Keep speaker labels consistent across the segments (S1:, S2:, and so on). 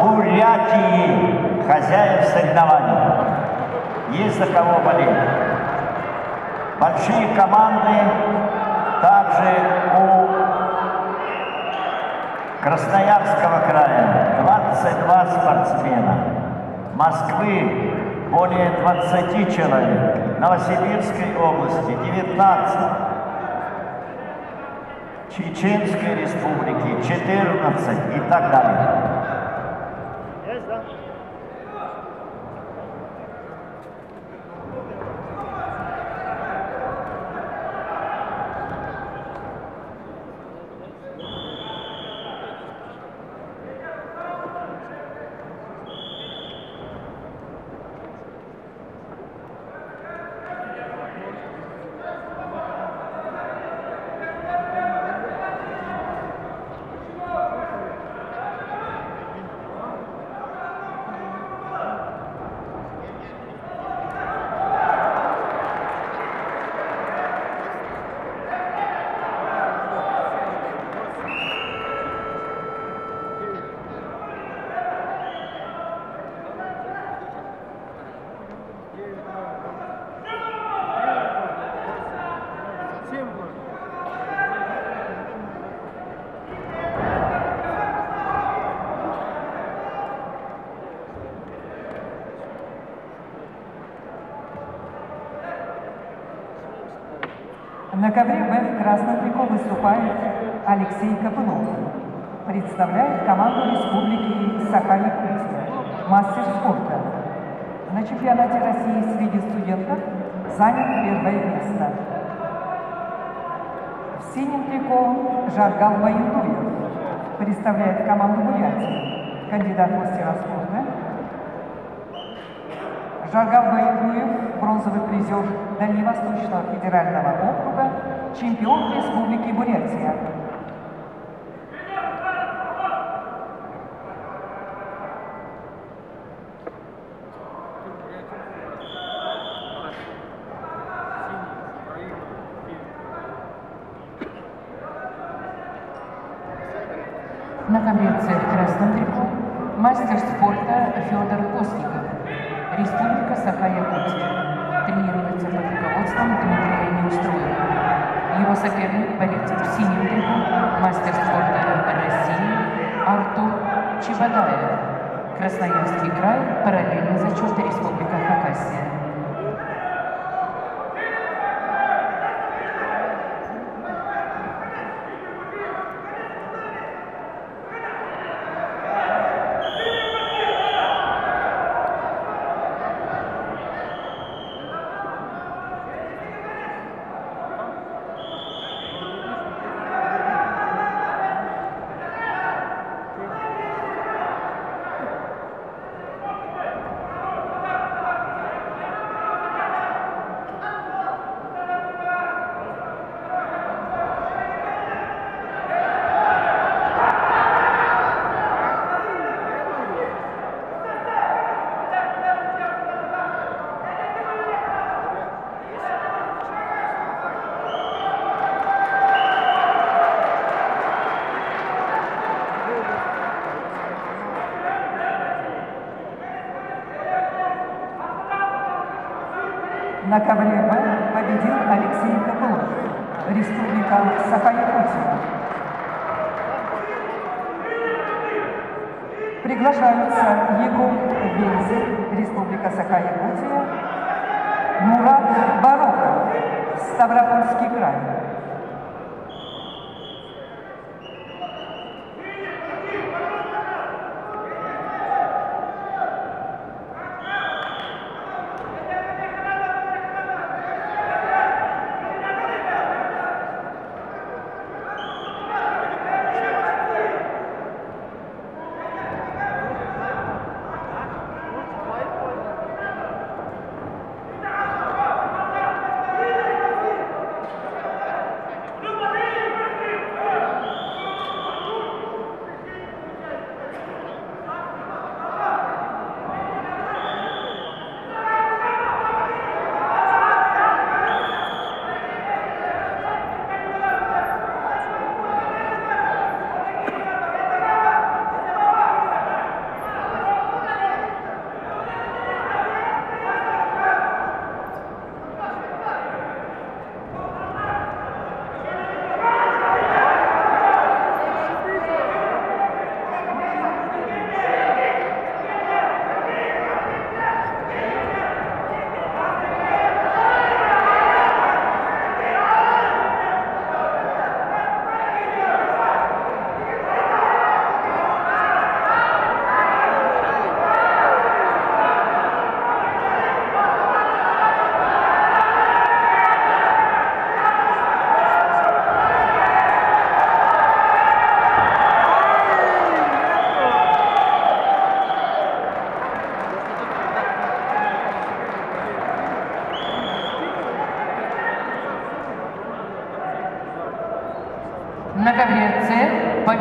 S1: Бурятии, хозяев соревнований. Есть за кого болеть. Большие команды также у Красноярского края 22 спортсмена, Москвы более 20 человек, Новосибирской области 19, Чеченской республики 14 и так далее.
S2: На ковре Б в красном трико выступает Алексей Копылов. Представляет команду Республики Саха-Якутия, мастер спорта. На чемпионате России среди студентов занял первое место. В синем трико Жаргал Баюдуев представляет команду Бурятии, кандидат в мастера спорта. Жаргал Баюдуев, бронзовый призер Дальневосточного федерального округа, чемпион Республики Бурятия.
S3: На ковре С в красном трико мастер спорта Федор Косников, Республика Саха-Якутия, тренируется под руководством Дмитрия Неустроева. Его соперник, борец в синем трико, мастер спорта России Артур Чебадаев, Красноярский край, параллельный зачет Республика Хакасия.
S2: На ковре Б победил Алексей Копылов, Республика Саха-Якутия. Приглашаются Егор Вензель, Республика Саха-Якутия, Мурат Бароков, Ставропольский край.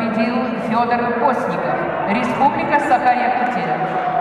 S3: победил Федор Постников, Республика Саха-Якутия.